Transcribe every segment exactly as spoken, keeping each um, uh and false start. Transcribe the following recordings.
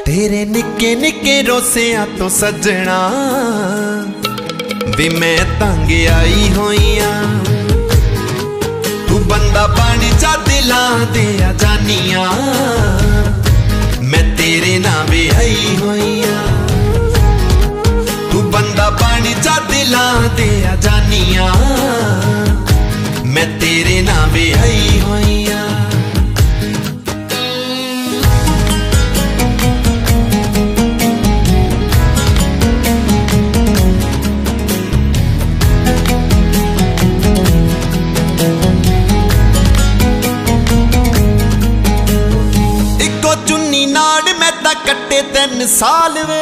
तेरे निके निके रोसिया तो सजना भी मैं तंग आई होइया। तू बंदा पानी चा दिला दिया जानिया, मैं तेरे ना बेहई होइया। तू बंदा पानी चा दिला दिया जानिया, मैं तेरे ना बेहई होइया। चुन्नी नाड़ मैं ता कट्टे तीन साल वे,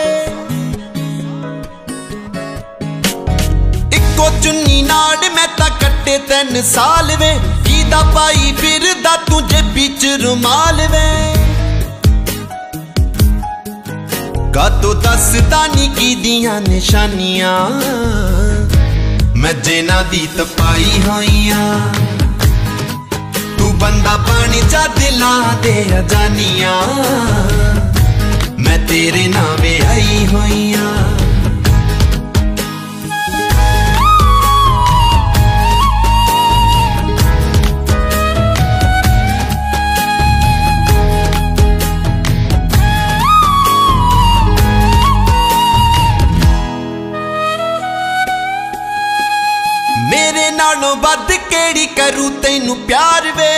इको चुन्नी नाड़ मैं ता कट्टे तीन साल वे। कीदा पाई फिरदा तुझे बिच रुमाल वे, का तो दसदा नी की दियां निशानियां, मैं जेना दी तपाई होइया। तू बंदा पानी चा दिला दे जानिया, मैं तेरे ना बेहई होइया। मेरे नालों वध केड़ी करूं तैनू प्यार वे,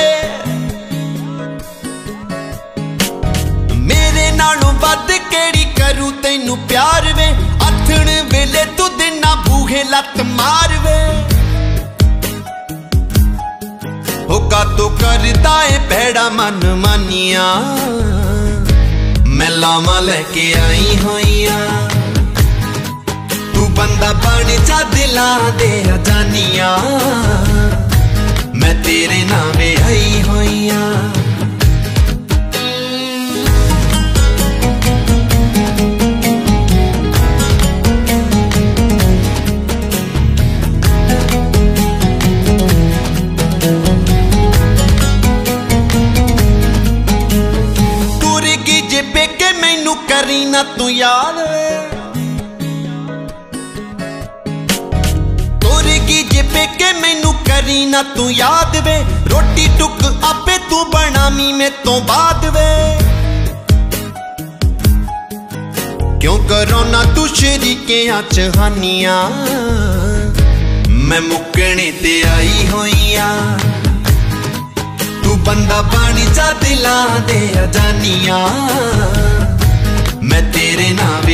मेरे नालों वध केड़ी करूं तैनू प्यार वे। अथण वेले तू दिना बूहे लत मार वे, होका तो करदा है भैड़ा मन मानिया, मैं लामा लेके आई होइया। तू बंदा पानी चा दिला दे जानिया, मैं तेरे ना बेहई होइया। तुर की जे पेके मैनू करी ना तू याद, जे पेके मैनू करी ना तू याद वे। रोटी टुक आपे तू बनामी में तो बाद वे, क्यों करो ना तू शरीके च हानिया, मैं मुकने ते आई होइया। तू बंदा पानी चा दिला दे जानिया, मैं तेरे ना